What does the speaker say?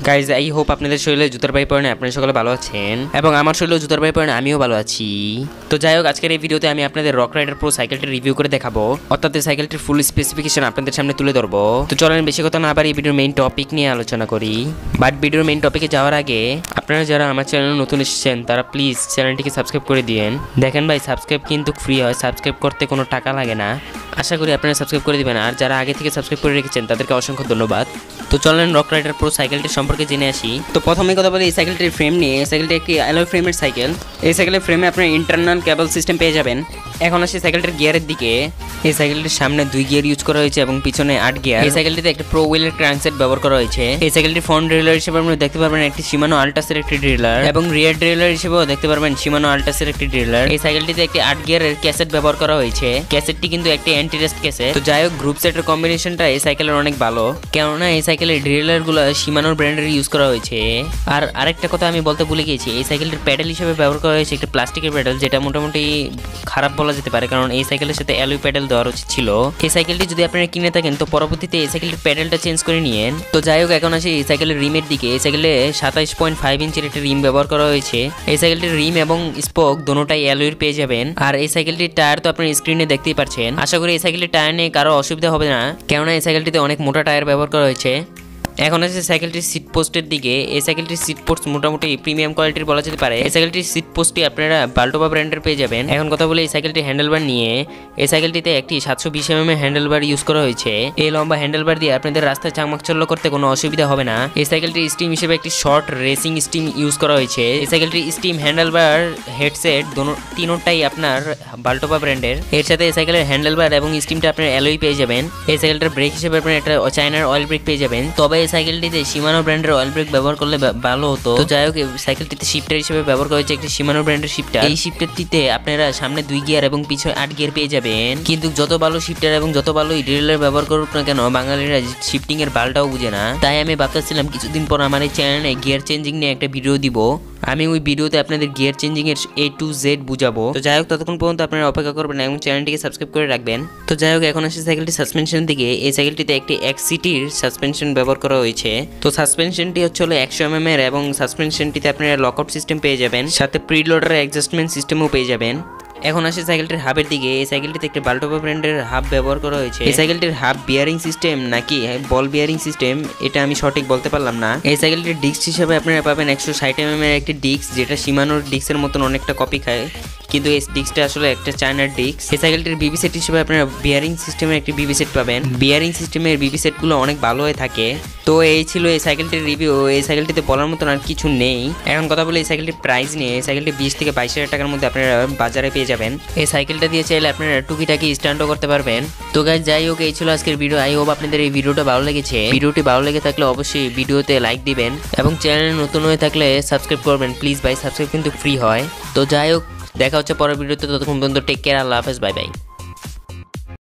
Guys I hope আপনাদের শরীরে জুতার পাই পড়েন আপনারা সকলে ভালো আছেন এবং আমার শরীরে জুতার পাই পড়েন আমিও ভালো আছি। তো যাই হোক আজকের এই ভিডিওতে আমি আপনাদের রক রাইডার প্রো সাইকেলটি রিভিউ করে দেখাবো, অর্থাৎ এই সাইকেলটির ফুল স্পেসিফিকেশন আপনাদের সামনে তুলে ধরবো। তো চলেন বেশি কথা না বাড়িয়ে ভিডিওর মেইন টপিক নিয়ে আলোচনা করি। বাট ভিডিওর মেইন টপিকে যাওয়ার আগে আপনারা যারা আমার চ্যানেলে নতুন এসেছেন তারা প্লিজ চ্যানেলটিকে সাবস্ক্রাইব করে দিয়েন। দেখেন ভাই সাবস্ক্রাইব কিন্তু ফ্রি হয়, সাবস্ক্রাইব করতে কোনো টাকা লাগে না। আশা করি আপনারা সাবস্ক্রাইব করে দিবেন, আর যারা আগে থেকে সাবস্ক্রাইব করে রেখেছেন তাদেরকে অসংখ্য ধন্যবাদ। তো চলেন রক রাইডার প্রো সাইকেলটির সম্পর্কে জেনে আসি। তো প্রথমে কথা বলি এই সাইকেলটির ফ্রেম নিয়ে। এই সাইকেলটি একটি অ্যালয় ফ্রেমের সাইকেল। এই সাইকেলের ফ্রেমে আপনার ইন্টারনাল কেবল সিস্টেম পেয়ে যাবেন। এখন আসি সাইকেলটির গিয়ারের দিকে। এই সাইকেলটির সামনে 2 গিয়ার ইউজ করা হয়েছে এবং পিছনে 8 গিয়ার। এই সাইকেলটিতে একটা প্রো হুইলের ক্র্যাঙ্কসেট ব্যবহার করা হয়েছে। এই সাইকেলটির ফ্রন্ট ড্রিলার হিসেবে আপনি দেখতে পারবেন একটি শিমানো আল্টাসের একটি ড্রিলার এবং রিয়ার ড্রিলার হিসেবেও দেখতে পারবেন শিমানো আল্টাসের একটি ড্রিলার। এই সাইকেলটিতে একটি 8 গিয়ারের ক্যাসেট ব্যবহার করা হয়েছে। ক্যাসেটটি কিন্তু একটি অ্যান্টি রেস্ট ক্যাসেট। তো যাই হোক গ্রুপ সেটের কম্বিনেশনটা এই সাইকেলের অনেক ভালো, কেননা এই সাইকেলের ড্রিলারগুলো শিমানোর ব্র্যান্ডের ইউজ করা হয়েছে। আর আরেকটা কথা আমি বলতে ভুলে গিয়েছি, এই সাইকেলটির প্যাডেল হিসেবে ব্যবহার করা হয়েছে একটি প্লাস্টিকের প্যাডেল, যেটা মোটামুটি খারাপ বলা যেতে পারে, কারণ এই সাইকেলের সাথে অ্যালয় প্যাডেল দেওয়ার উচিত ছিল। এই সাইকেলটি যদি আপনারা কিনে থাকেন তো পরবর্তীতে এই সাইকেলের প্যাডেলটা চেঞ্জ করে নিয়েন। তো যাই হোক এখন আসি এই সাইকেলের রিমের দিকে। এই সাইকেলে 27.5 ইঞ্চির একটি রিম ব্যবহার করা হয়েছে। এই সাইকেলটির রিম এবং স্পোক দুটোটাই অ্যালয়ের পেয়ে যাবেন। আর এই সাইকেলটির টায়ার তো আপনারা স্ক্রিনে দেখতেই পাচ্ছেন। আশা করি এই সাইকেলের টায়ার নিয়ে কারো অসুবিধা হবে না, কেননা এই সাইকেলটিতে অনেক মোটা টায়ার ব্যবহার করা হয়েছে। এখন আছে সাইকেলটির সিট পোস্টের দিকে। এই সাইকেলটির সিট পোস্ট মোটামুটি প্রিমিয়াম কোয়ালিটির বলা যেতে পারে। এই সাইকেলটির সিট পোস্টটি আপনারা বাল্টোবা ব্র্যান্ডের পেয়ে যাবেন। এখন কথা বলি এই সাইকেলটির হ্যান্ডেলবার নিয়ে। এই সাইকেলটিতে একটি 720 mm হ্যান্ডেলবার ইউজ করা হয়েছে। এই লম্বা হ্যান্ডেলবার দিয়ে আপনাদের রাস্তায় চাকমাকচল্য করতে কোনো অসুবিধা হবে না। এই সাইকেলটির স্টিম হিসেবে একটি শর্ট রেসিং স্টিম ইউজ করা হয়েছে। এই সাইকেলটির স্টিম হ্যান্ডেলবার হেডসেট তিনটাই আপনার বাল্টোবা ব্র্যান্ডের। এর সাথে এই সাইকেলের হ্যান্ডেলবার এবং স্টিমটা আপনার অ্যালয় পেয়ে যাবেন। এই সাইকেলটার ব্রেক হিসেবে আপনার একটা চায়নার অয়েল ব্রেক পেয়ে যাবেন। তবে এই সাইকেলটিতে শিমানো ব্র্যান্ডের অয়েল ব্রেক ব্যবহার করলে ভালো হতো। তো যাই হোক সাইকেলটিতে শিফটার হিসেবে ব্যবহার করা হয়েছে একটি শিমানো ব্র্যান্ডের শিফটার। এই শিফটারটিতে আপনারা সামনে 2 গিয়ার এবং পিছনে 8 গিয়ার পেয়ে যাবেন। কিন্তু যত ভালো শিফটার এবং যত ভালো ড্রিলার ব্যবহার করুক না কেন, বাঙালিরা শিফটিং এর বালটাও বুঝে না। তাই আমি ভাবতেছিলাম কিছুদিন পর আমার এই চ্যানেলে গিয়ার চেঞ্জিং নিয়ে একটা ভিডিও দিব। আমি ওই ভিডিওতে আপনাদের গিয়ার চেঞ্জিং এর A to Z বুঝাবো। তো যাই হোক ততক্ষণ পর্যন্ত আপনারা অপেক্ষা করবেন এবং চ্যানেলটিকে সাবস্ক্রাইব করে রাখবেন। তো যাই হোক এখন আসে সাইকেলটি সাসপেনশন দিকে। এই সাইকেলটিতে একটি XCTর সাসপেনশন ব্যবহার করা হয়েছে। তো সাসপেনশনটি হচ্ছে 100 mm এর এবং সাসপেনশনটিতে আপনারা লকআউট সিস্টেম পেয়ে যাবেন, সাথে প্রিলোডার অ্যাডজাস্টমেন্ট সিস্টেমও পেয়ে যাবেন। এখন আসে সাইকেলটির হাবের দিকে। এই সাইকেলটিতে একটি বাল্টোবা ব্র্যান্ডের হাব ব্যবহার করা হয়েছে। এই সাইকেলটির হাব বিয়ারিং সিস্টেম নাকি বল বিয়ারিং সিস্টেম এটা আমি সঠিক বলতে পারলাম না। এই সাইকেলটির ডিস্ক হিসেবে আপনারা পাবেন 160 mm এর একটি ডিস্ক, যেটা শিমানোর ডিস্কের মতন অনেকটা কপি খায়, কিন্তু এই ডিস্কটা আসলে একটা চায়নার ডিস্ক। এই সাইকেলটির বিবি সেট হিসেবে আপনারা বিয়ারিং সিস্টেমের একটি বিবি সেট পাবেন। বিয়ারিং সিস্টেমের বিবি সেটগুলো অনেক ভালো হয়ে থাকে। তো এই ছিল এই সাইকেলটির রিভিউ। এই সাইকেলটিতে বলার মতন আর কিছু নেই। এখন কথা বলি এই সাইকেলটির প্রাইস নিয়ে। এই সাইকেলটি 20 থেকে 22 হাজার টাকার মধ্যে আপনারা বাজারে পেয়ে যাবেন। এই সাইকেলটা দিয়ে চাইলে আপনারা টুকিটাকি স্ট্যান্ডও করতে পারবেন। তো গাইস যাই হোক এই ছিল আজকের ভিডিও। আই হোপ আপনাদের এই ভিডিওটা ভালো লেগেছে। ভিডিওটি ভালো লেগে থাকলে অবশ্যই ভিডিওতে লাইক দিবেন এবং চ্যানেলে নতুন হয়ে থাকলে সাবস্ক্রাইব করবেন প্লিজ ভাই, সাবস্ক্রাইব কিন্তু ফ্রি হয়। তো যাই হোক দেখা হচ্ছে পরের ভিডিওতে, ততক্ষণ পর্যন্ত টেক কেয়ার, আল্লাহ হাফেজ, বাই বাই।